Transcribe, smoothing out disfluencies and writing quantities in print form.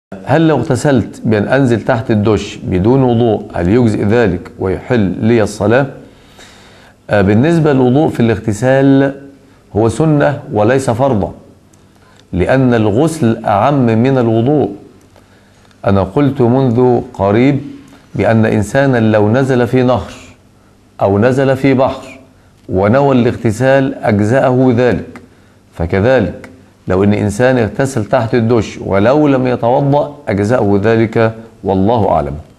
هل لو اغتسلت بأن أنزل تحت الدش بدون وضوء هل يجزئ ذلك ويحل لي الصلاة؟ بالنسبة للوضوء في الاغتسال هو سنة وليس فرضا، لأن الغسل أعم من الوضوء. أنا قلت منذ قريب بأن إنسانا لو نزل في نهر أو نزل في بحر ونوى الاغتسال أجزأه ذلك، فكذلك لو إن إنسان اغتسل تحت الدش ولو لم يتوضأ أجزأه ذلك، والله أعلم.